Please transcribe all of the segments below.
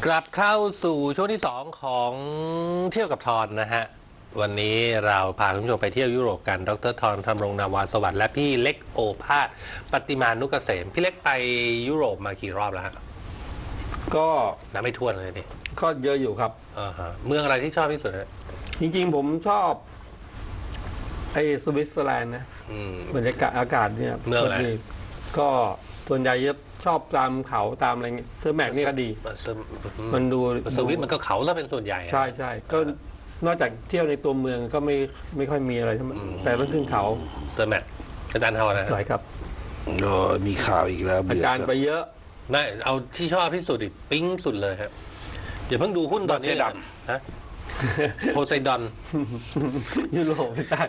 กลับเข้าสู่ช่วงที่2ของเที่ยวกับทอนนะฮะวันนี้เราพาคุณผู้ชมไปเที่ยวยุโรปกันดรทอนธำรงนาวาสวัสดิ์และพี่เล็กโอภาสปฏิมานุกเกษมพี่เล็กไปยุโรปมากี่รอบแล้วฮะก็นับไม่ถ้วนเลยนี่ก็เยอะอยู่ครับเมืองอะไรที่ชอบที่สุดฮะจริงๆผมชอบไอ้สวิตเซอร์แลนด์นะบรรยากาศอากาศเนี่ยเมืองอะไรก็ส่วนใหญ่ชอบตามเขาตามอะไรเงี้ยเซอร์แมกนี่ก็ดีมันดูสวิตมันก็เขาซะเป็นส่วนใหญ่ใช่ใช่ก็นอกจากเที่ยวในตัวเมืองก็ไม่ค่อยมีอะไรทั้งนั้นแต่ต้องขึ้นเขาเซอร์แมกอาจารย์ทอนนะสวยครับมีข่าวอีกแล้วอาจารย์ไปเยอะไม่เอาที่ชอบที่สุดอีกปิ๊งสุดเลยครับอย่าเพิ่งดูหุ้นตอนนี้ฮะโพไซดอนยุโรปไม่ได้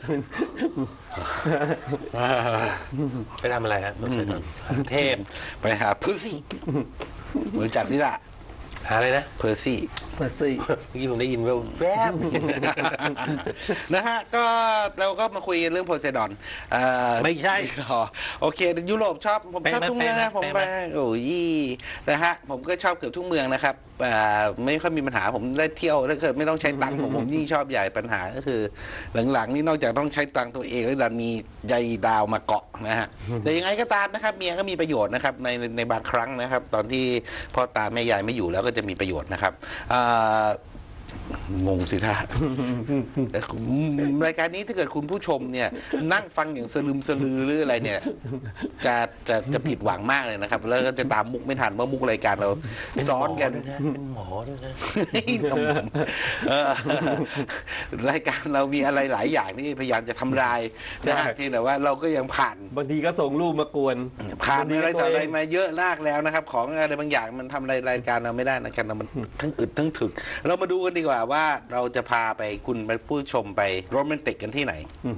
ไปทำอะไรฮะเทพไปหาเพอร์ซี่บริจาคสิล่ะหาอะไรนะเพอร์ซี่เมื่อกี้ผมได้ยินแวบนะฮะก็เราก็มาคุยเรื่องโพไซดอนไม่ใช่โอเคยุโรปชอบผมชอบทุกเมืองนะผมไปโอ้ยนะฮะผมก็ชอบเกือบทุกเมืองนะครับไม่ค่อยมีปัญหาผมได้เที่ยวถ้าเกิดไม่ต้องใช้ตังค์ผมยิ่งชอบใหญ่ปัญหาก็คือหลังๆนี่นอกจากต้องใช้ตังค์ตัวเองแล้วดันมีใยดาวมาเกาะนะฮะแต่ยังไงก็ตามนะครับเมียก็มีประโยชน์นะครับในบางครั้งนะครับตอนที่พ่อตาแม่ยายไม่อยู่แล้วก็จะมีประโยชน์นะครับงงสิท่ารายการนี้ถ้าเกิดคุณผู้ชมเนี่ยนั่งฟังอย่างสลืมสลือหรืออะไรเนี่ยจะผิดหวังมากเลยนะครับแล้วก็จะตามมุกไม่ทันว่ามุกรายการเราซ้อนกันเป็นหมอด้วยนะรายการเรามีอะไรหลายอย่างที่พยายามจะทำลายนะที่แต่ว่าเราก็ยังผ่านบางทีก็ส่งรูปมากวนผ่านอะไรต่ออะไรมาเยอะมากแล้วนะครับของอะไรบางอย่างมันทำรายการเราไม่ได้นะครับมันทั้งอึดทั้งถึกเรามาดูกันดีกว่าว่าเราจะพาไปคุณไปผู้ชมไปโรแมนติกกันที่ไหน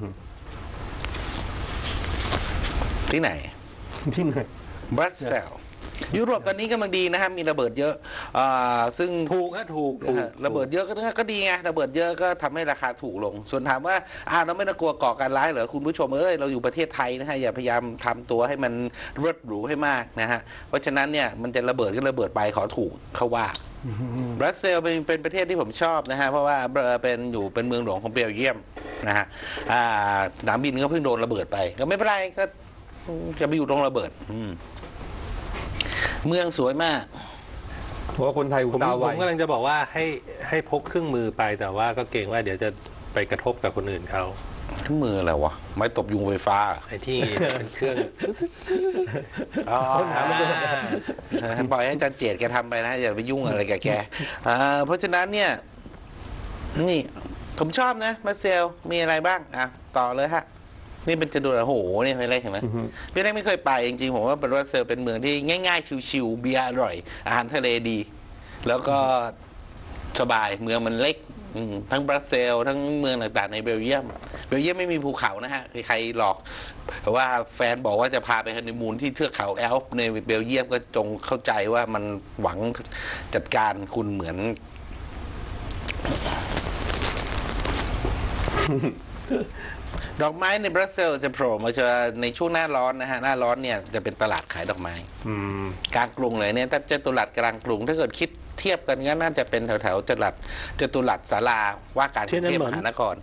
ที่ไหนบรัสเซลยุโรปตอนนี้กำลังดีนะครับมีระเบิดเยอะซึ่งถูกระเบิดเยอะก็ดีไงระเบิดเยอะก็ทำให้ราคาถูกลงส่วนถามว่าเราไม่ต้องกลัวก่อการร้ายเหรอคุณผู้ชมเราอยู่ประเทศไทยนะฮะอย่าพยายามทำตัวให้มันรวดหรูให้มากนะฮะเพราะฉะนั้นเนี่ยมันจะระเบิดก็ระเบิดไปขอถูกเขาว่าบรัสเซลเป็นประเทศที่ผมชอบนะฮะเพราะว่าเป็นเมืองหลวงของเบลเยียมนะฮะสนามบินก็เพิ่งโดนระเบิดไปก็ไม่เป็นไรก็จะไปอยู่ตรงระเบิดเมืองสวยมากเพราะว่าคนไทยผมกำลังจะบอกว่าให้พกเครื่องมือไปแต่ว่าก็เกรงว่าเดี๋ยวจะไปกระทบกับคนอื่นเขาเครื่องมืออะไรวะไม้ตบยุงไฟฟ้าไอ้ที่เป็นเครื่องปล่อยให้อาจารย์เจตแกทำไปนะอย่าไปยุ่งอะไรกับแกเพราะฉะนั้นเนี่ยนี่ผมชอบนะมาเซลมีอะไรบ้างต่อเลยฮะนี่เป็นจะดูโอ้โหนี่ไม่เล็กเห็นไหมพี่เล็กไม่เคยไปจริงๆผมว่าบรัสเซลเป็นเมืองที่ง่ายๆชิวๆเบียร์อร่อยอาหารทะเลดีแล้วก็สบายเมืองมันเล็กทั้งบรัสเซลทั้งเมืองต่างๆในเบลเยียมไม่มีภูเขานะฮะใครหลอกแต่ว่าแฟนบอกว่าจะพาไปฮันนีมูนที่เทือกเขาแอลป์ในเบลเยียมก็จงเข้าใจว่ามันหวังจัดการคุณเหมือนดอกไม้ในบรัสเซลจะโผล่มาในช่วงหน้าร้อนนะฮะหน้าร้อนเนี่ยจะเป็นตลาดขายดอกไม้กลางกรุงเลยเนี่ยถ้าจตุรัสกลางกรุงถ้าเกิดคิดเทียบกันก็น่าจะเป็นแถวจตุรัสศาลาว่าการกรุงเทพมหานคร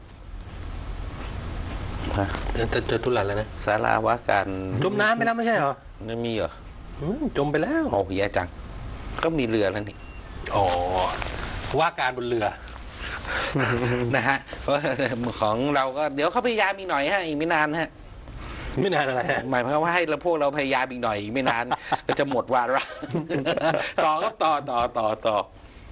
จตุรัสอะไรนะศาลาว่าการจมน้ำไปแล้วไม่ใช่เหรอไม่มีเหรอจมไปแล้วโอ้ยจังก็มีเรือแล้วนี่ว่าการบนเรือนะฮะเพราะของเราก็เดี๋ยวเขาพยายามอีกหน่อยฮะอีกไม่นานฮะไม่นานอะไรหมายความว่าให้พวกเราพยายามอีกหน่อยอีกไม่นานก็จะหมดวาระต่อครับต่อ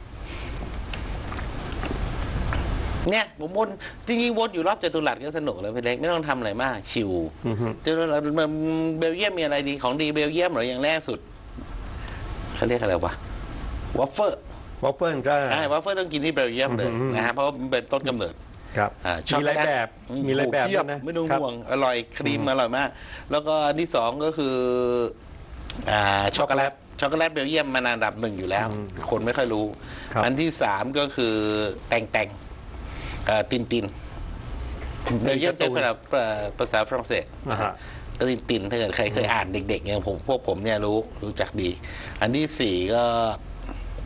เนี่ยผมวนจริงๆวนอยู่รอบจตุรัสก็สนุกเลยพี่เล็กไม่ต้องทำอะไรมากชิวจตุรัสเบลเยียมมีอะไรดีของดีเบลเยียมหรืออย่างแรกสุดเขาเรียกอะไรวะวอฟเฟิลวอฟเฟิลก็วอฟเฟิลต้องกินที่เบลเยียมเลยนะฮะเพราะเป็นต้นกำเนิดครับมีหลายแบบนะไม่ต้องห่วงอร่อยครีมอร่อยมากแล้วก็อันที่สองก็คือช็อกโกแลตเบลเยียมมันอันดับ1อยู่แล้วคนไม่ค่อยรู้อันที่3ก็คือแตงตินเบลเยียมเป็นภาษาฝรั่งเศสก็ตินถ้าเกิดใครเคยอ่านเด็กๆอย่างพวกผมเนี่ยรู้จักดีอันที่4ก็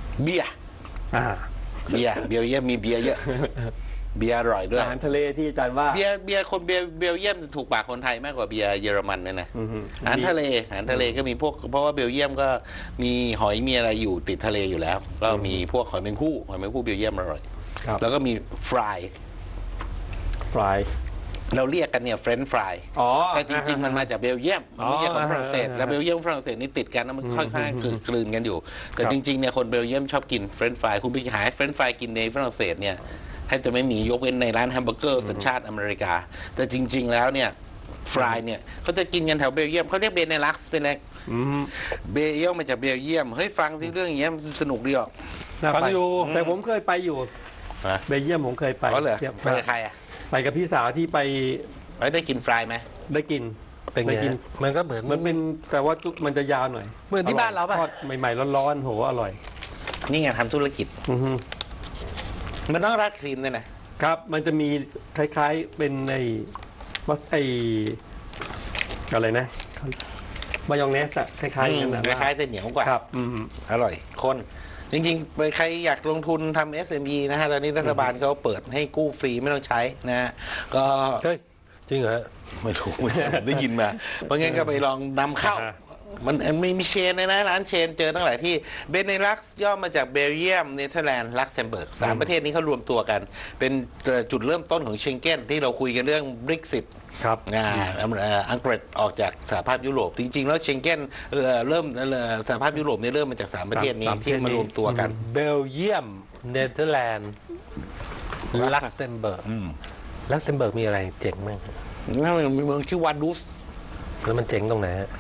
เบียร์อ่าเบียร์เบลเยียมมีเบียร์เยอะ เบียร์อร่อยด้วยอาหารทะเลที่อาจารย์ว่าเบียร์คนเบลเยียมถูกปากคนไทยมากกว่าเบียร์เยอรมันเนี่ยนะอือฮึอาหารทะเลก็มีพวกเพราะว่าเบลเยียมก็มีหอยมีอะไรอยู่ติดทะเลอยู่แล้ว ก็มีพวกหอยแมงภู่เบลเยียมอร่อยครับแล้วก็มีฟรายฟรายเราเรียกกันเนี่ยเฟรนช์ฟรายอ๋อแต่จริงๆมันมาจากเบลเยียมมันไม่ใช่ของฝรั่งเศสอ๋อแล้วเบลเยียมฝรั่งเศสนี่ติดกันแล้วมันค่อนข้างกลืนกันอยู่ แต่จริงๆเนี่ยคนเบลเยียมชอบกินเฟรนช์ฟรายคุณไปหาเฟรนช์ฟรายกินในฝรั่งเศสเนี่ยแทบจะไม่มียกเว้นในร้านแฮมเบอร์เกอร์สัญชาติอเมริกา แต่จริง ๆแล้วเนี่ยฟรายเนี่ยเขาจะกินกันแถวเบลเยียมเขาเรียกเบเนลักซ์เป็นอะไรอืมเบลเยียมมาจากเบลเยียมเฮ้ยฟังที่เรื่องอย่างเงี้ยมันสนุกดีอ่ะน่าฟังไปอยู่แต่ผมเคยไปอยู่ฮะเบลเยียมผมเคยไปอ๋อเหรอทียบไปกับใครอ่ะไปกับพี่สาวที่ไปได้กินฟรายไหมได้กินเป็นไงได้กินมันก็เหมือนมันเป็นแต่ว่ามันจะยาวหน่อยเหมือนที่บ้านเราป่ะทอดใหม่ๆร้อนๆโหอร่อยนี่ไงทำธุรกิจอือฮึมันต้องราดครีมด้วยนะครับมันจะมีคล้ายๆเป็นไอ้มัสอะไรนะมายองเนสอะคล้ายๆอย่างนั้นคนะล้ายๆแต่เหนียวกว่าครับ อืมอร่อยคนจริงๆไปใครอยากลงทุนทำ SME นะฮะตอนนี้รัฐบาลเขาเปิดให้กู้ฟรีไม่ต้องใช้นะฮะก็เฮ้ยจริงเหรอไม่รู้ผมได้ยินมาเพราะงั้นก็ไปลองนำเข้า มันไม่มีเชนเลยนะร้านเชนเจอตั้งหลายที่เบเนลักซ์ย่อมาจากเบลเยียมเนเธอร์แลนด์ลักเซมเบิร์กสามประเทศนี้เขารวมตัวกัน เป็นจุดเริ่มต้นของเชงเก้นที่เราคุยกันเรื่อง Brexit ครับอังกฤษออกจากสหภาพยุโรป จริง ๆ แล้วเชงเก้นเริ่มสหภาพยุโรปเนี่ยเริ่มมาจากสามประเทศนี้สามประเทศที่มารวมตัวกันเบลเยียมเนเธอร์แลนด์ลักเซมเบิร์กลักเซมเบิร์กมีอะไรเจ๋งมั้งนั่นมีเมืองชื่อวาดูสแล้วมันเจ๋งตรงไหนฮะ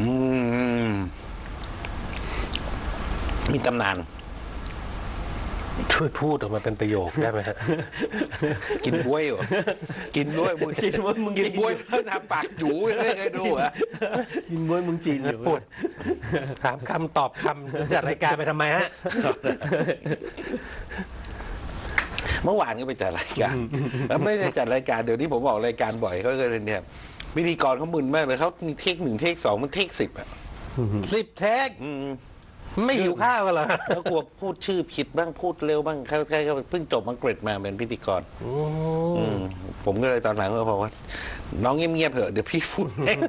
มีตำนานช่วยพูดออกมาเป็นประโยคได้ไหมฮะกินบ้วยเหรอกินด้วยมึงกินบ้วยมึงกินบ้วยแล้วทำปากจูไม่เคยดูเหรอ่ะกินบ้วยมึงจีนอยู่ปวดถามคำตอบคำจะจัดรายการไปทำไมฮะเมื่อวานก็ไปจัดรายการแล้วไม่ได้จัดรายการเดี๋ยวนี้ผมออกรายการบ่อยเขาก็เลยเนี่ยพิธีกรเขามึนมากเลยเขามีเทค1เทค2มันเทค10อ่ะ 10 เทคไม่หิวข้าวกันเหรอเขากลัวพูดชื่อผิดบ้างพูดเร็วบ้างเขาเพิ่งจบอังกฤษมาเป็นพิธีกร ผมก็เลยตอนหลังก็บอกว่า น้องเงียบๆเถอะเดี๋ยวพี่พูดแน่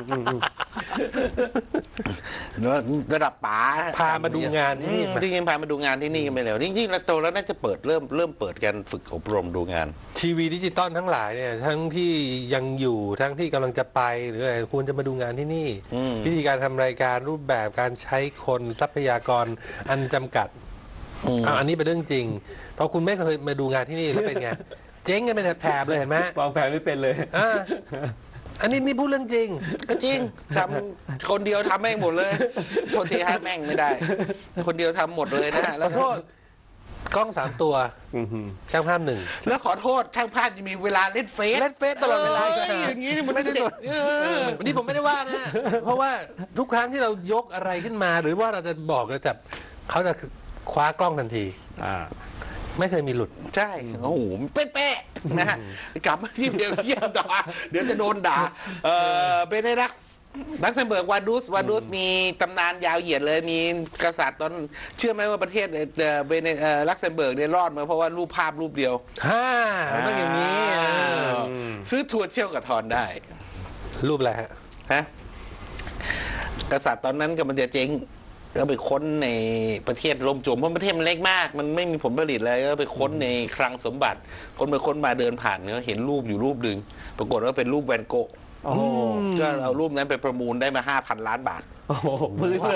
ระดับป๋าพามาดูงานที่นี่จริงๆพามาดูงานที่นี่กันไปแล้วจริงๆแล้วโตแล้วน่าจะเปิดเริ่มเปิดการฝึกอบรมดูงานทีวีดิจิตอลทั้งหลายเนี่ยทั้งที่ยังอยู่ทั้งที่กำลังจะไปหรืออะไรควรจะมาดูงานที่นี่ วิธีการทำรายการรูปแบบการใช้คนทรัพยากรอันจำกัดอันนี้เป็นเรื่องจริงเพราะคุณไม่เคยมาดูงานที่นี่แล้วเป็นไง เจ๊งกันเป็นแถบเลยเห็นไหมวางแผนไม่เป็นเลยอันนี้นี่พูดเรื่องจริงก็จริงทำคนเดียวทำแม่งหมดเลยโทษทีฮะแม่งไม่ได้ คนเดียวทำหมดเลยนะฮะขแล้อวโทษกล้อง3 ตัวช่างภาพ1 แล้วขอโทษช่างภาพจะมีเวลาเล่นเฟซเล่นเฟซตลอดเวลาอย่างนี้นี่มันไม่ได้เด็ตกวันนี้ผมไม่ได้ว่านะ เพราะว่าทุกครั้งที่เรายกอะไรขึ้นมา หรือว่าเราจะบอกเราจะเขาจะคว้ากล้องทันทีไม่เคยมีหลุดใช่โอ้โหเป๊ะๆนะฮะกลับมาที่เบลเยียมต่อเดี๋ยวจะโดนด่าเบเนลักซ์ลักเซมเบิร์กวาดูสมีตำนานยาวเหยียดเลยมีกษัตริย์ตอนเชื่อไหมว่าประเทศลักเซมเบิร์กเนี่ยรอดมาเพราะว่ารูปภาพรูปเดียวมันต้องอย่างนี้ซื้อทัวร์เที่ยวกับทอนได้รูปอะไรฮะกษัตริย์ตอนนั้นกำลังจะเจ๊งก็ไปค้นในประเทศล่มจมเพราะประเทศมันเล็กมาก มันไม่มีผลผลิตอะไรก็ไปค้นในคลังสมบัติ คนไปค้นมาเดินผ่านเนี่ยเห็นรูปอยู่รูปหนึ่งปรากฏว่าเป็นรูปแวนโกะก็เอารูปนั้นไปประมูลได้มา 5,000 ล้านบาทโอ้โหพื้นเลย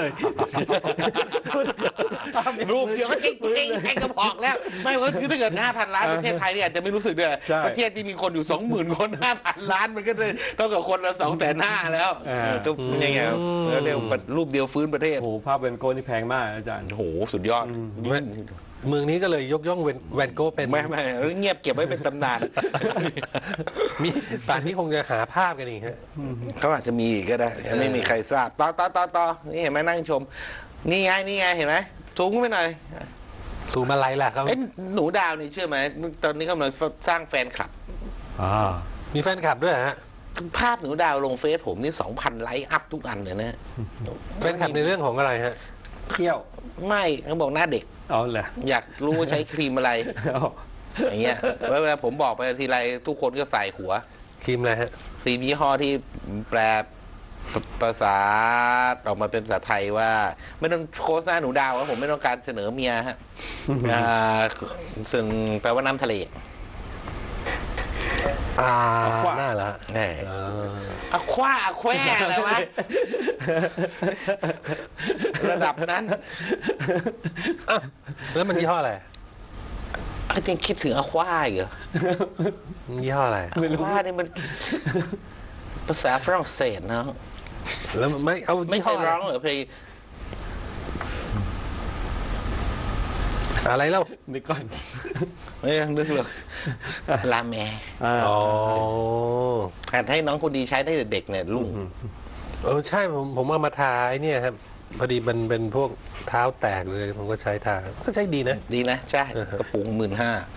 รูปเดียวก็เจ๊งๆให้ก็บอกแล้ว ไม่ว่าคือถ้าเกิด 5,000 ล้านประเทศไทยเนี่ยอาจจะไม่รู้สึกเลยประเทศที่มีคนอยู่ 20,000 คน 5,000 ล้านมันก็เลยเท่ากับคนละ 250,000 แล้วก็ยังไงเรียกรูปเดียวฟื้นประเทศโอ้โหภาพเวนโก้นี่แพงมากอาจารย์โอ้โหสุดยอดเมืองนี้ก็เลยยกย่องแวนโก้เป็นไม่เงียบเก็บไว้เป็นตำนานมีป่านนี้คงจะหาภาพกันอีกฮะเขาอาจจะมีอีกก็ได้ไม่มีใครทราบต่อนี่เห็นไหมนั่งชม นี่ไงเห็นไหมสูงไปหน่อยสูงอะไรล่ะครับหนูดาวนี่เชื่อไหมตอนนี้กำลังสร้างแฟนคลับมีแฟนคลับด้วยฮะภาพหนูดาวลงเฟซผมนี่ 2,000 ไลค์อัพทุกอันเลยนะแฟนคลับในเรื่องของอะไรฮะเที่ยวไม่เขาบอกหน้าเด็กเอาแหละอยากรู้ว่าใช้ครีมอะไร อย่างเงี้ยเวลาผมบอกไปทีไรทุกคนก็ใส่หัวครีมอะไรฮะครีมยี่ห้อที่แปลภาษาออกมาเป็นภาษาไทยว่า ไม่ต้องโฆษณาหนูดาวว่าผมไม่ต้องการเสนอเมียฮะซึ่งแปลว่าน้ำทะเลหน้าละอะคว้าอะแควอะไรวะ ระดับนั้นแล้วมันยี่ห้ออะไรยังคิดถึงอะคว้าอีกเหรอยี่ห้ออะไรอะคว้านี่มันภาษาฝรั่งเศสเนาะแล้วไม่เอาไม่ยี่เคห้อยร้องเหรอเพลงอะไรเล่านึกก่อนไม่ต้องนึกหรอกลาแมอ๋อการให้น้องคนดีใช้ได้เด็กๆเนี่ยลุงใช่ผมเอามาทาไอ้เนี่ยครับพอดีมันเป็นพวกเท้าแตกเลยผมก็ใช้ทาก็ใช้ดีนะดีนะใช่กระปุก15,000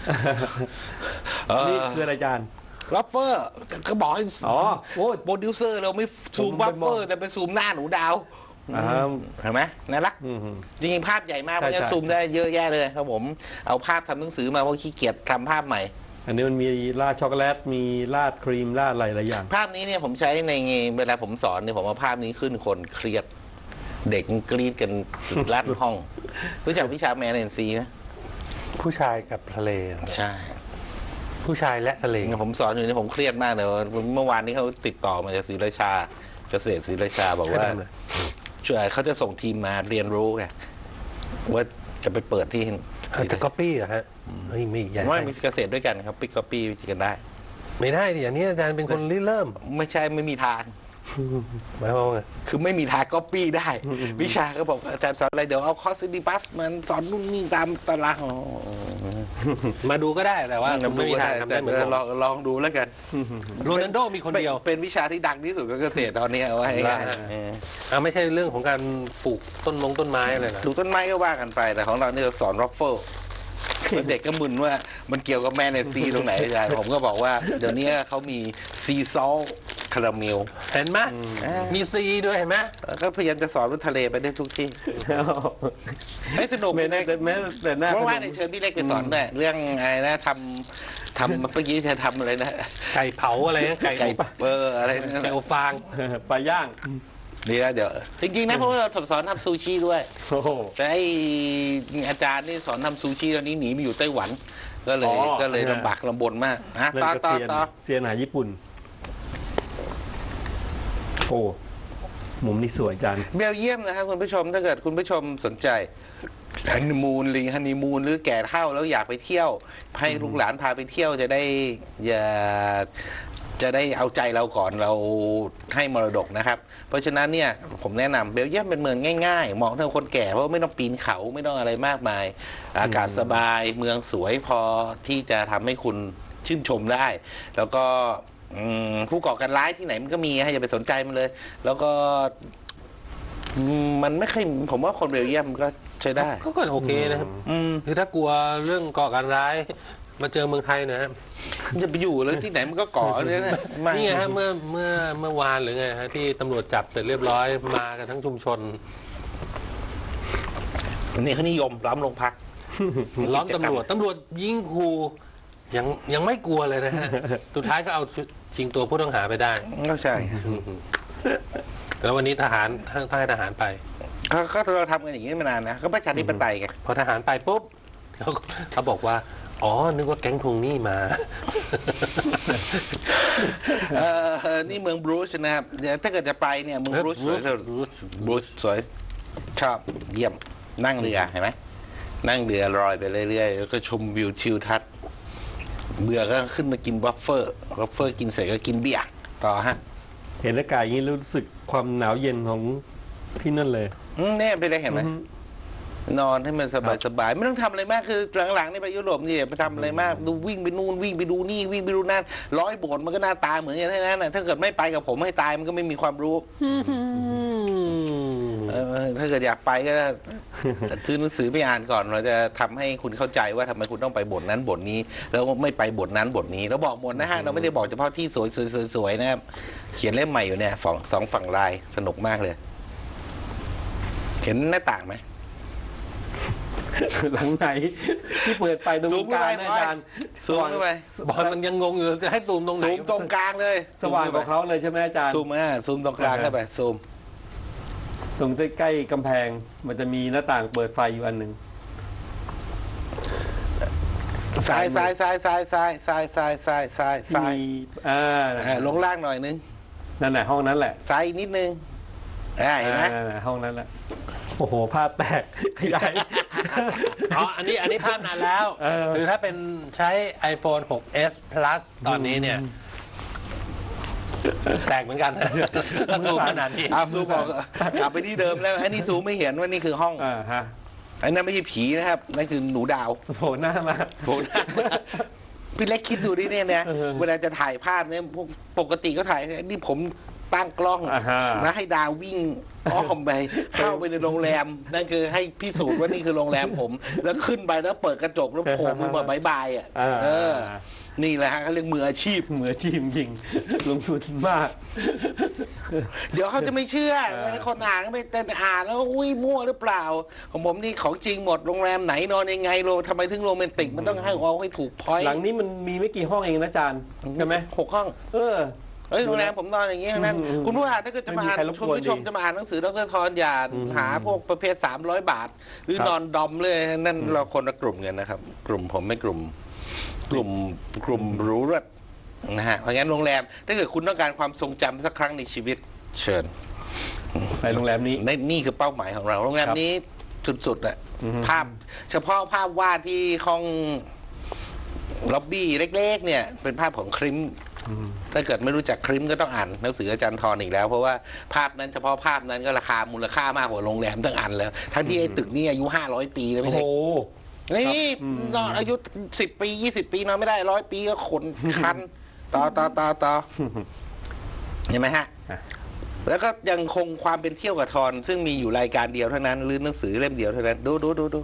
นี่คืออะไรอาจารย์วัฟเฟอร์ก็บอกให้อ๋อโอ้ยโปรดิวเซอร์เราไม่ซูมผมวัฟไปเฟมอองร์แต่เป็นซูมหน้าหนูดาว เห็นไหมน่ารัก จริงๆภาพใหญ่มากใช่มันจะใช่ซูมได้เยอะแยะเลยครับผมเอาภาพทำหนังสือมาเพราะขี้เกียจทำภาพใหม่อันนี้มันมีราดช็อกโกแลตมีราดครีมราดอะไรหลายอย่างภาพนี้เนี่ยผมใช้ในเวลาผมสอนเนี่ยผมเอาภาพนี้ขึ้นคนเครียด เด็กกรี๊ดกันลั่นห้องรู้จักวิชาแมนเอนซีนะผู้ชายกับทะเลใช่ผู้ชายและทะเลผมสอนอยู่นี่ผมเครียดมากเลยเมื่อวานนี้เขาติดต่อมาจากศรีราชาเกษตรศรีราชาบอกว่าช่วยเขาจะส่งทีมมาเรียนรู้ไงว่าจะไปเปิดที่จะก๊อปปี้เหรอฮะไม่ใหญ่ว่ามีเกษตรด้วยกันครับปิกก๊อปปี้กันได้ไม่ได้ดิอย่างนี้อาจารย์เป็นคนริเริ่มไม่ใช่ไม่มีทางหมายความว่าไงคือไม่มีทางก๊อปปี้ได้ วิชาก็บอกอาจารย์สอนอะไรเดี๋ยวเอาคอร์สซิดิบัสมันสอนนู่นนี่ตามตารางมาดูก็ได้แต่ว่าไม่มีทางทำได้เหมือนกันลองดูแล้วกันโรนัลโดมีคนเดียวเป็นวิชาที่ดังที่สุดของเกษตรตอนนี้เอาไว้ง่ายไม่ใช่เรื่องของการปลูกต้นไม้อะไรนะดูต้นไม้ก็ว่ากันไปแต่ของเราเนี่ยสอนร็อฟเฟิลเด็กก็มึนว่ามันเกี่ยวกับแมนเนซีตรงไหนอาจารย์ผมก็บอกว่าเดี๋ยวนี้เขามีซีซอลคาราเมลเห็นไหมมีซีด้วยเห็นไหมก็พยายามจะสอนว่าทะเลไปได้ทุกที่ไม่สนุกแม้แต่หน้าเพราะว่าในเชิญพี่เล็กไปสอนด้วยเรื่องอะไรนะทำเมื่อกี้จะทำอะไรนะไก่เผาอะไรนะไก่อะไรไก่อบฟางปลาย่างดีแล้วเดี๋ยวจริงๆนะเพราะว่าเราสอนทำซูชิด้วยโอ้โหแต่ไออาจารย์นี่สอนทำซูชิตอนนี้หนีมาอยู่ไต้หวัน ก็เลยลำบากลำบนมากนะเล่นกับต่อเซียนอาหารญี่ปุ่นโอ้มุมนี้สวยอาจารย์เบลเยียมนะครับคุณผู้ชมถ้าเกิดคุณผู้ชมสนใจฮันนีมูนหรือแก่เฒ่าแล้วอยากไปเที่ยวให้ลูกหลานพาไปเที่ยวจะได้เอาใจเราก่อนเราให้มรดกนะครับ เพราะฉะนั้นเนี่ยผมแนะนำเบลเยียมเป็นเมืองง่ายๆเหมาะสำหรับคนแก่เพราะไม่ต้องปีนเขาไม่ต้องอะไรมากมาย อากาศสบายเมืองสวยพอที่จะทำให้คุณชื่นชมได้ แล้วก็ผู้ก่อการร้ายที่ไหนมันก็มีให้อย่าไปสนใจมันเลย แล้วก็มันไม่เคยผมว่าคนเบลเยียมก็ใช้ได้ก็โอเคนะครับคือถ้ากลัวเรื่องก่อการร้ายมาเจอเมืองไทยนะครับจะไปอยู่แล้วที่ไหนมันก็ก่อเลยนะนี่ไงฮะเมื่อวานหรือไงฮะที่ตำรวจจับเสร็จเรียบร้อยมากันทั้งชุมชนนี่เขานิยมล้อมโรงพักล้อมตำรวจยิงขู่ยังไม่กลัวเลยนะฮะสุดท้ายก็เอาชิงตัวผู้ต้องหาไปได้ก็ใช่แล้ววันนี้ทหารให้ทหารไปก็เราทำกันอย่างนี้มานานนะก็ประชาธิปไตยไงพอทหารไปปุ๊บเขาบอกว่าอ๋อนึกว่าแก๊งทวงหนี้มานี่เมืองบรูซนะครับเดี๋ยวถ้าเกิดจะไปเนี่ยเมืองบรูซสวยบรูซสวยชอบเยี่ยมนั่งเรือเห็นไหมนั่งเรือลอยไปเรื่อยๆแล้วก็ชมวิวทิวทัศน์เบื่อก็ขึ้นมากินวัฟเฟอร์กินเสร็จก็กินเบียร์ต่อฮะเห็นอากาศอย่างนี้รู้สึกความหนาวเย็นของที่นั่นเลยเนี่ยไปได้เห็นไหมนอนให้มันสบายๆไม่ต้องทำอะไรมากคือหลังๆนี่ไปยุโรปนี่ไปทำอะไรมากดูวิ่งไปนู่นวิ่งไปดูนี่วิ่งไปดูนั่น100 โบสถ์มันก็หน้าตาเหมือนกันทั้งนั้นนะถ้าเกิดไม่ไปกับผมให้ตายมันก็ไม่มีความรู้ถ้าเกิดอยากไปก็ซื้อหนังสือไปอ่านก่อนเราจะทำให้คุณเข้าใจว่าทำไมคุณต้องไปบทนั้นบทนี้ แล้วไม่ไปบทนั้นบทนี้เราบอกหมดนะฮะเราไม่ได้บอกเฉพาะที่สวยๆนะครับเขียนเล่มใหม่อยู่เนี่ย2 ฝั่งลายสนุกมากเลยเห็นหน้าต่างไหมหลังไหนที่เปิดไฟตรงซูมกเข้าลาไปงนะอาจารย์ซูมเข้าไปบอลมันยังงงอยู่จะให้ตูมตรงไหนซูมตรงกลางเลยสว่างกว่าเขาเลยใช่ไหมอาจารย์ซูมซูมตรงกลางเข้าไปซูมตรงใกล้ๆกำแพงมันจะมีหน้าต่างเปิดไฟอยู่อันหนึ่งซ้ายที่มีลงล่างหน่อยนึงนั่นแหละห้องนั้นแหละซ้ายนิดนึงเห็นไหมห้องนั้นแหละโอ้โหภาพแตกขยายอ๋ออันนี้ภาพนานแล้ว คือถ้าเป็นใช้ iPhone 6s Plus ตอนนี้เนี่ยแตกเหมือนกันก็ซูมขนาดนี้ซูมบอกกลับไปที่เดิมแล้วอันนี้ซูมไม่เห็นว่านี่คือห้องอันนั้นไม่ใช่ผีนะครับนั่นคือหนูดาวโผล่หน้ามาโผล่หน้าพี่เล็กคิดดูดิเนี่ยนะเวลาจะถ่ายภาพเนี่ยปกติก็ถ่ายนี่ผมตั้งกล้องนะให้ดาววิ่งอ้อมไปเข้าไปในโรงแรมนั่นคือให้พิสูจน์ว่านี่คือโรงแรมผม แล้วขึ้นไปแล้วเปิดกระจกแล้วโผล่มือมาบายอ่ะนี่แหละฮะเขาเรียกมืออาชีพมืออาชีพจริงลงทุนมากเดี๋ยวเขาจะไม่เชื่อคนอ่านก็ไปเต้นอ่านแล้วอุ้ยมั่วหรือเปล่าของผมนี่ของจริงหมดโรงแรมไหนนอนยังไงโลทำไมถึงโรแมนติกมันต้องให้เอาให้ถูกพอยต์หลังนี้มันมีไม่กี่ห้องเองนะอาจารย์ใช่ไหม 6 ห้องโรงแรมผมนอนอย่างนี้ทั้งนั้นคุณผู้อ่านถ้าเกิดจะมาอ่านคุณผู้ชมจะมาอ่านหนังสือดร.ธรอย่าหาพวกประเภท300 บาท หรือนอนดอมเลยนั่นเราคนละกลุ่มกันนะครับกลุ่มผมไม่กลุ่มรู้เรื่องนะฮะเพราะงั้นโรงแรมถ้าเกิดคุณต้องการความทรงจำสักครั้งในชีวิตเชิญไปโรงแรมนี้นี่คือเป้าหมายของเราโรงแรมนี้สุดๆอะภาพเฉพาะภาพวาดที่ห้องล็อบบี้เล็กๆเนี่ยเป็นภาพของคริมถ้าเกิดไม่รู้จักคริมก็ต้องอ่านหนังสืออาจารย์ทรอีกแล้วเพราะว่าภาพนั้นเฉพาะภาพนั้นก็ราคามูลค่ามากกว่าโรงแรมตั้งอันแล้วทั้งที่ไอ้ตึกนี้อายุ500 ปีแล้วไม่ใช่นี่นอนอายุ10 ปี20 ปีนอนไม่ได้100 ปีก็ขนคันต่อเห็นไหมฮะแล้วก็ยังคงความเป็นเที่ยวกับทรซึ่งมีอยู่รายการเดียวเท่านั้นหรือหนังสือเล่มเดียวเท่านั้นดู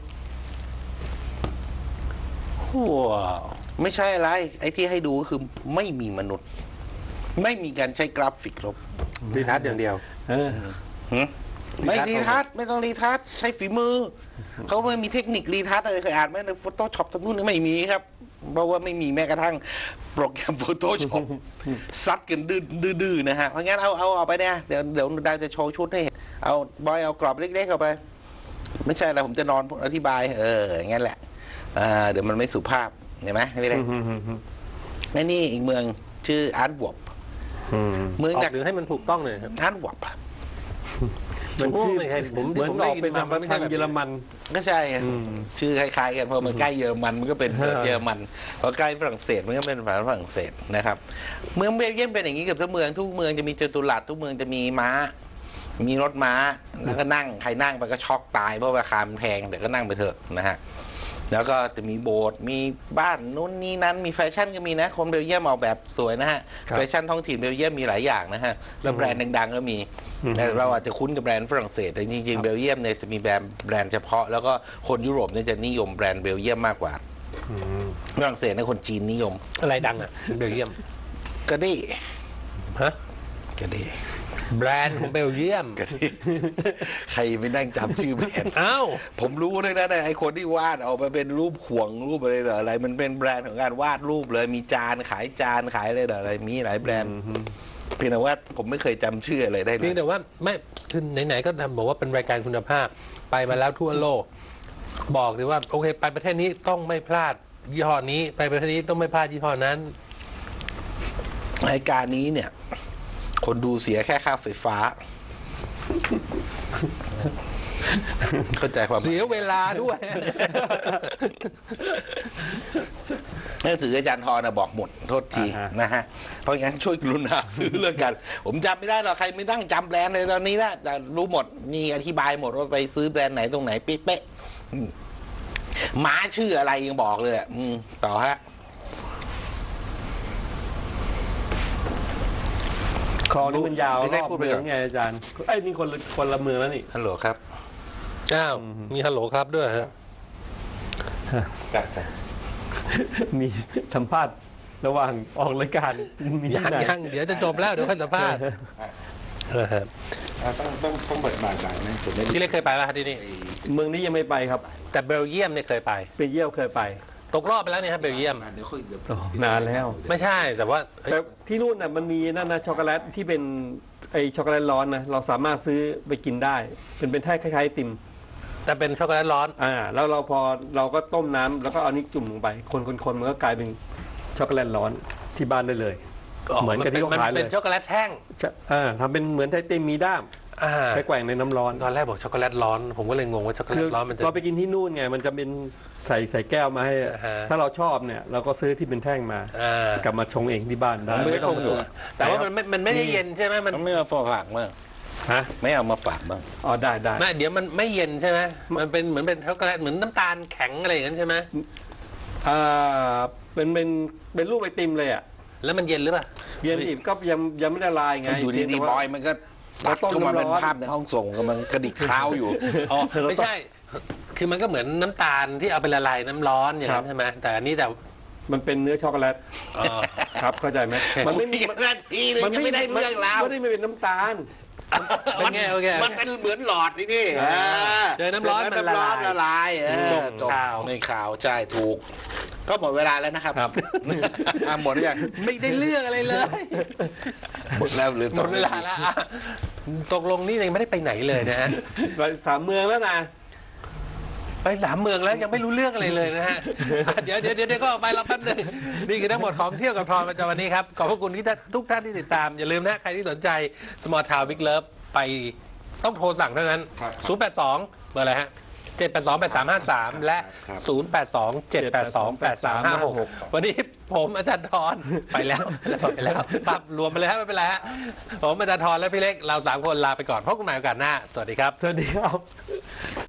ว้าวไม่ใช่อะไรไอ้ที่ให้ดูก็คือไม่มีมนุษย์ไม่มีการใช้กราฟิกลบรีทัชอย่างเดียวไม่รีทัชไม่ต้องรีทัชใช้ฝีมือเขาไม่มีเทคนิครีทัชอะไรเคยอ่านไหมใน Photoshop ทั้งนู้นไม่มีครับเพราะว่าไม่มีแม้กระทั่งโปรแกรม Photoshop ซัดกันดื้อนะฮะเพราะงั้นเอาไปเนี่ยเดี๋ยวดาวจะโชว์ชุดให้เอาบอยเอากรอบเล็กๆเข้าไปไม่ใช่แล้วผมจะนอนอธิบายอย่างนั้นแหละเดี๋ยวมันไม่สุภาพเห็นไหมไม่ได้นี่อีกเมืองชื่ออาร์ตวอปเมืองหรือให้มันถูกต้องเลยครับอาร์ตวอปมันชื่อผมเหมือนออกเป็นทางเยอรมันก็ใช่ชื่อคล้ายๆกันเพราะมันใกล้เยอรมันมันก็เป็นเยอรมันพอใกล้ฝรั่งเศสมันก็เป็นฝรั่งเศสนะครับเมืองเบลเยียมเป็นอย่างนี้กับทุกเมืองจะมีจตุรัสทุกเมืองจะมีม้ามีรถม้าแล้วก็นั่งใครนั่งไปก็ช็อกตายเพราะราคามันแพงแต่ก็นั่งไปเถอะนะฮะแล้วก็จะมีโบสถ์มีบ้านนู้นนี่นั้นมีแฟชั่นก็มีนะคนเบลเยียมออกแบบสวยนะฮะแฟชั่นท้องถิ่นเบลเยียมมีหลายอย่างนะฮะแล้วแบรนด์ดังๆก็มีแต่เราอาจจะคุ้นกับแบรนด์ฝรั่งเศสแต่จริงๆเบลเยียมเนี่ยจะมีแบรนด์เฉพาะแล้วก็คนยุโรปเนี่ยจะนิยมแบรนด์เบลเยียมมากกว่าฝรั่งเศสเนี่ยคนจีนนิยมอะไรดังอ่ะเบลเยียมกระดี่กระดี่แบรนด์ของเบลเยียมใครไม่นั่งจำชื่อแบรนด์อ้าวผมรู้ด้วยนะไอ้คนที่วาดออกมาเป็นรูปห่วงรูปอะไรมันเป็นแบรนด์ของการวาดรูปเลยมีจานขายอะไรมีหลายแบรนด์เพียงแต่ว่าผมไม่เคยจำชื่ออะไรได้เลยเพียงแต่ว่าไม่คือไหนๆก็ทำบอกว่าเป็นรายการคุณภาพไปมาแล้วทั่วโลกบอกเลยว่าโอเคไปประเทศนี้ต้องไม่พลาดยี่ห้อนี้ไปประเทศนี้ต้องไม่พลาดยี่ห้อนั้นรายการนี้เนี่ยคนดูเสียแค่ค่าไฟฟ้าเข้าใจความเสียเวลาด้วยหนังสืออาจารย์ทรบอกหมดโทษทีนะฮะเพราะงั้นช่วยกรุณาซื้อเรื่องกันผมจำไม่ได้หรอกใครไม่ตั้งจำแบรนด์เลยตอนนี้นะแต่รู้หมดมีอธิบายหมดว่าไปซื้อแบรนด์ไหนตรงไหนเป๊ะๆม้าชื่ออะไรยังบอกเลยต่อฮะคลองนี่มันยาวรอบเมืองไงอาจารย์นี่คนละเมืองแล้วนี่ฮัลโหลครับอ้าวมีฮัลโหลครับด้วยฮะจ้ะมีสัมภาษณ์ระหว่างออกรายการมียังเดี๋ยวจะจบแล้วเดี๋ยวค่อยสัมภาษณ์นะครับต้องเปิดบาจ่ายไหมผมไม่พี่เล็กเคยไปป่ะที่นี่เมืองนี้ยังไม่ไปครับแต่เบลเยียมเนี่ยเคยไปไปเยี่ยมเคยไปตกรอบไปแล้วเนี่ยครับเบลเยียมเดี๋ยวคุยเดี๋ยวโอ้นานแล้วไม่ใช่แต่ว่าเฮ้ยแต่ที่นู่นน่ะมันมีนั่นนะช็อกโกแลตที่เป็นไอช็อกโกแลตร้อนนะเราสามารถซื้อไปกินได้เป็นแท่งคล้ายๆไอติมแต่เป็นช็อกโกแลตร้อนแล้วเราก็ต้มน้ำแล้วก็เอานี้จุ่มลงไปคนมันก็กลายเป็นช็อกโกแลตร้อนที่บ้านได้เลย เหมือนกับที่เขาขายเลยเป็นช็อกโกแลตแท่งทำเป็นเหมือนไอติมมีด้าม ไปแกว่งในน้ำร้อนตอนแรกบอกช็อกโกแลตร้อนผมก็เลยงงว่าช็อกโกแลคือตร้อนมันจะเราไปกินที่นู่นไงมันจะเป็นใส่แก้วมาให้ ถ้าเราชอบเนี่ยเราก็ซื้อที่เป็นแท่งมา กลับมาชงเองที่บ้านได้ไม่ต้องอยู่แต่ว่ามันไม่ได้เย็นใช่ไหมมันไม่เอาฝากบ้างฮะไม่เอามาฝากบ้างอ๋อได้ไม่เดี๋ยวมันไม่เย็นใช่ไหมมันเป็นเหมือนเป็นช็อกโกแลตเหมือนน้ำตาลแข็งอะไรอย่างนั้นใช่ไหมเป็นรูปไอติมเลยอ่ะแล้วมันเย็นหรือเปล่าเย็นอีกก็ยังไม่ละลายไงอยู่ดีๆบอยมันก็ตัดเข้ามาเป็นภาพในห้องส่งกำลังกระดิกเท้าอยู่อ๋อไม่ใช่ คือมันก็เหมือนน้ำตาลที่เอาไปละลายน้ำร้อนอย่างนั้นใช่ไหมแต่อันนี้แต่มันเป็นเนื้อช็อกโกแลตอ๋อครับเข้าใจไหมมันไม่มีนาทีนึงยังไม่ได้เรื่องราวไม่ได้เป็นน้ำตาลเป็นไงโอเคมันเป็นเหมือนหลอดนี่เจอน้ำร้อนมันละลายละลายจบข่าวไม่ข่าวใช่ถูก ก็หมดเวลาแล้วนะครับครับหมดหรือยังไม่ได้เรื่องอะไรเลยหมดแล้วหรือหมดเวลาแล้วอ่ะตกลงนี่ยังไม่ได้ไปไหนเลยนะฮะไปสามเมืองแล้วนะไป3 เมืองแล้วยังไม่รู้เรื่องอะไรเลยนะฮะ เดี๋ยวก็ออกไปรอแป๊บนึงนี่คือทั้งหมดของเที่ยวกับทอนประจำวันนี้ครับขอบพระคุณที่ทุกท่านที่ติดตามอย่าลืมนะใครที่สนใจ Small Town Big Love ไปต้องโทรสั่งเท่านั้น 082 เบอร์อะไรฮะ 7828353 และ 0827828356 วันนี้ผมอาจารย์ทรไปแล้วครับรวมไปเลยครับไม่เป็นไรฮะผมอาจารย์ทรและพี่เล็กเรา3 คนลาไปก่อนพบกันใหม่โอกาสหน้าสวัสดีครับสวัสดีครับ